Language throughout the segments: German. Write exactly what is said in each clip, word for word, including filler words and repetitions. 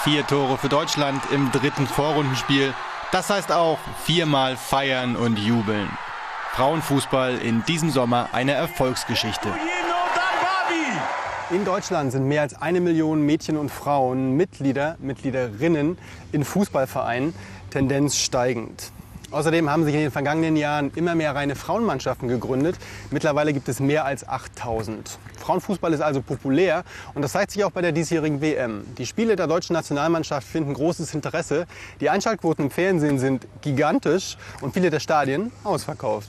Vier Tore für Deutschland im dritten Vorrundenspiel. Das heißt auch viermal feiern und jubeln. Frauenfußball in diesem Sommer eine Erfolgsgeschichte. In Deutschland sind mehr als eine Million Mädchen und Frauen Mitglieder, Mitgliederinnen in Fußballvereinen, Tendenz steigend. Außerdem haben sich in den vergangenen Jahren immer mehr reine Frauenmannschaften gegründet. Mittlerweile gibt es mehr als achttausend. Frauenfußball ist also populär und das zeigt sich auch bei der diesjährigen W M. Die Spiele der deutschen Nationalmannschaft finden großes Interesse. Die Einschaltquoten im Fernsehen sind gigantisch und viele der Stadien ausverkauft.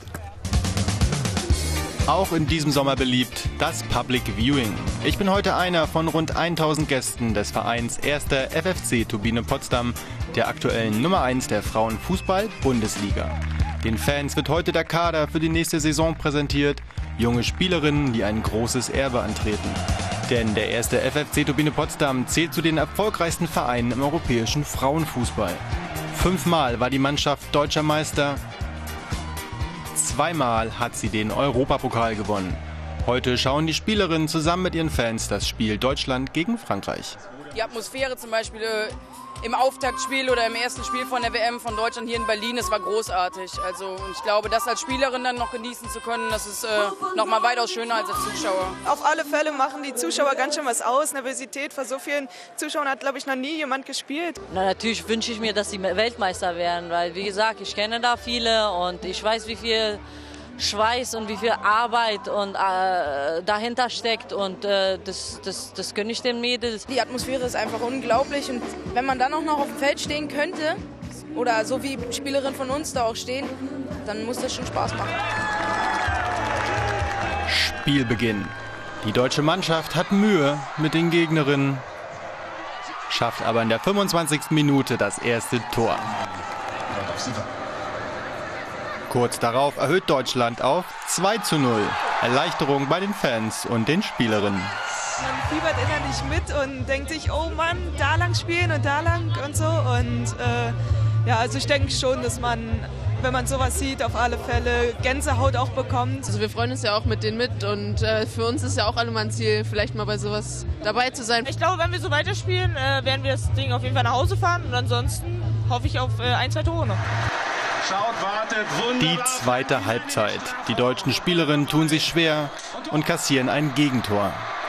Auch in diesem Sommer beliebt das Public Viewing. Ich bin heute einer von rund tausend Gästen des Vereins erster F F C Turbine Potsdam, der aktuellen Nummer eins der Frauenfußball-Bundesliga. Den Fans wird heute der Kader für die nächste Saison präsentiert. Junge Spielerinnen, die ein großes Erbe antreten. Denn der erste F F C Turbine Potsdam zählt zu den erfolgreichsten Vereinen im europäischen Frauenfußball. Fünfmal war die Mannschaft deutscher Meister. Zweimal hat sie den Europapokal gewonnen. Heute schauen die Spielerinnen zusammen mit ihren Fans das Spiel Deutschland gegen Frankreich. Die Atmosphäre zum Beispiel im Auftaktspiel oder im ersten Spiel von der W M von Deutschland hier in Berlin, das war großartig. Also und ich glaube, das als Spielerin dann noch genießen zu können, das ist äh, noch mal weitaus schöner als als Zuschauer. Auf alle Fälle machen die Zuschauer ganz schön was aus. Nervosität vor so vielen Zuschauern hat, glaube ich, noch nie jemand gespielt. Na, natürlich wünsche ich mir, dass sie Weltmeister werden, weil, wie gesagt, ich kenne da viele und ich weiß, wie viel Schweiß und wie viel Arbeit und, äh, dahinter steckt und äh, das, das, das gönne ich den Mädels. Die Atmosphäre ist einfach unglaublich und wenn man dann auch noch auf dem Feld stehen könnte oder so wie Spielerinnen von uns da auch stehen, dann muss das schon Spaß machen. Spielbeginn. Die deutsche Mannschaft hat Mühe mit den Gegnerinnen, schafft aber in der fünfundzwanzigsten Minute das erste Tor. Kurz darauf erhöht Deutschland auf zwei zu null. Erleichterung bei den Fans und den Spielerinnen. Man fiebert innerlich mit und denkt sich, oh Mann, da lang spielen und da lang und so. Und äh, ja, also ich denke schon, dass man, wenn man sowas sieht, auf alle Fälle Gänsehaut auch bekommt. Also wir freuen uns ja auch mit denen mit und äh, für uns ist ja auch alle mal ein Ziel, vielleicht mal bei sowas dabei zu sein. Ich glaube, wenn wir so weiterspielen, äh, werden wir das Ding auf jeden Fall nach Hause fahren und ansonsten hoffe ich auf äh, ein, zwei Tore noch. Schaut, wartet, die zweite Halbzeit. Die deutschen Spielerinnen tun sich schwer und kassieren ein Gegentor.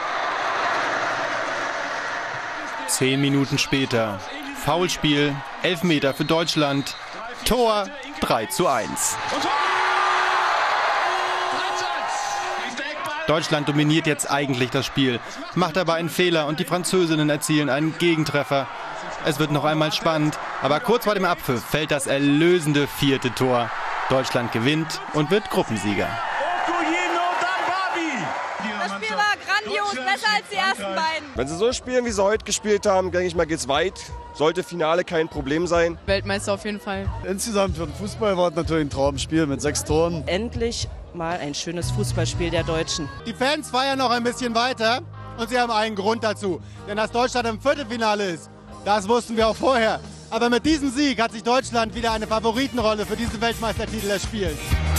Zehn Minuten später. Foulspiel, Elfmeter für Deutschland. Tor drei zu eins. Deutschland dominiert jetzt eigentlich das Spiel, macht aber einen Fehler und die Französinnen erzielen einen Gegentreffer. Es wird noch einmal spannend, aber kurz vor dem Abpfiff fällt das erlösende vierte Tor. Deutschland gewinnt und wird Gruppensieger. Das Spiel war grandios, besser als die ersten beiden. Wenn sie so spielen, wie sie heute gespielt haben, denke ich mal, geht's weit. Sollte Finale kein Problem sein. Weltmeister auf jeden Fall. Insgesamt für den Fußball war es natürlich ein Traumspiel mit sechs Toren. Endlich mal ein schönes Fußballspiel der Deutschen. Die Fans feiern noch ein bisschen weiter und sie haben einen Grund dazu. Denn dass Deutschland im Viertelfinale ist, das wussten wir auch vorher. Aber mit diesem Sieg hat sich Deutschland wieder eine Favoritenrolle für diesen Weltmeistertitel erspielt.